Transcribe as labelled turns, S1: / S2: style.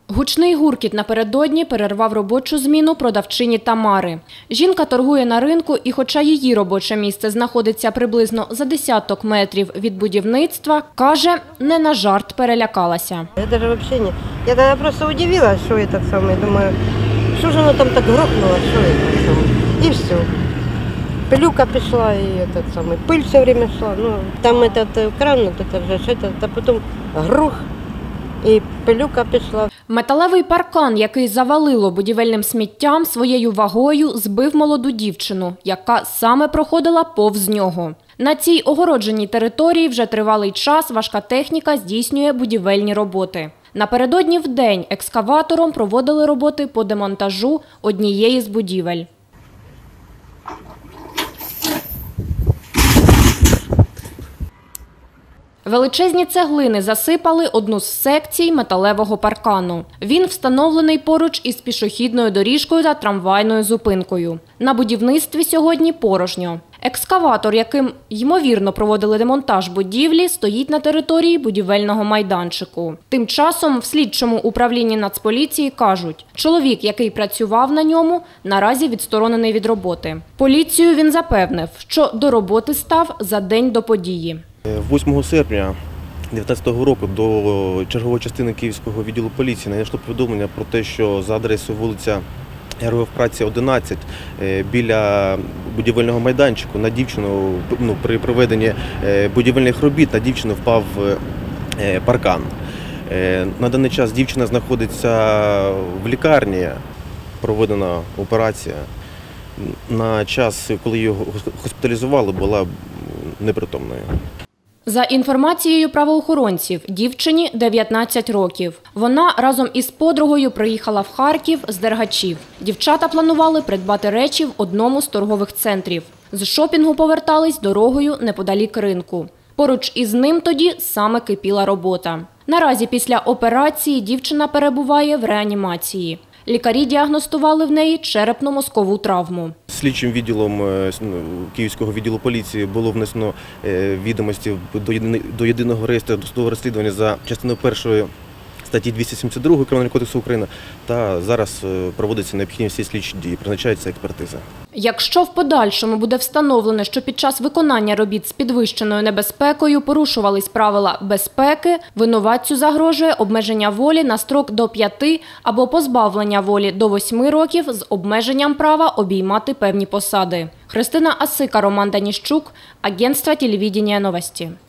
S1: Гучний гуркіт напередодні перервав робочу зміну продавчині Тамари. Жінка торгує на ринку і хоча її робоче місце знаходиться приблизно за десяток метрів від будівництва, каже, не на жарт перелякалася.
S2: Я просто удивилась, що це саме, думаю, що ж воно там так грохнуло, що це саме, і все. Пилюка пішла, і пиль все время йшла, там этот кран, а потім грух. І пилюка пішла.
S1: Металевий паркан, який завалило будівельним сміттям, своєю вагою збив молоду дівчину, яка саме проходила повз нього. На цій огородженій території вже тривалий час важка техніка здійснює будівельні роботи. Напередодні вдень екскаватором проводили роботи по демонтажу однієї з будівель. Величезні цеглини засипали одну з секцій металевого паркану. Він встановлений поруч із пішохідною доріжкою та трамвайною зупинкою. На будівництві сьогодні порожньо. Екскаватор, яким, ймовірно, проводили демонтаж будівлі, стоїть на території будівельного майданчику. Тим часом в слідчому управлінні Нацполіції кажуть, чоловік, який працював на ньому, наразі відсторонений від роботи. Поліцію він запевнив, що до роботи став за день до події.
S3: 8 серпня 2019 року до чергової частини Київського відділу поліції надійшло повідомлення про те, що за адресою вулиця Героїв Праці, 11, біля будівельного майданчику на дівчину, при проведенні будівельних робіт на дівчину впав паркан. На даний час дівчина знаходиться в лікарні, проведена операція. На час, коли її госпіталізували, була непритомною.
S1: За інформацією правоохоронців, дівчині 19 років. Вона разом із подругою приїхала в Харків з Дергачів. Дівчата планували придбати речі в одному з торгових центрів. З шопінгу повертались дорогою неподалік ринку. Поруч із ним тоді саме кипіла робота. Наразі після операції дівчина перебуває в реанімації. Лікарі діагностували в неї черепно-мозкову травму.
S3: Слідчим відділом Київського відділу поліції було внесено відомості до єдиного реєстру досудового розслідування за частиною 1 статті 272 Кримінального кодексу України, та зараз проводяться необхідні всі слідчі дії, призначається експертиза.
S1: Якщо в подальшому буде встановлено, що під час виконання робіт з підвищеною небезпекою порушувались правила безпеки, винуватцю загрожує обмеження волі на строк до 5 або позбавлення волі до 8 років з обмеженням права обіймати певні посади. Христина Асика, Роман Даніщук, Агентство телевидения новости.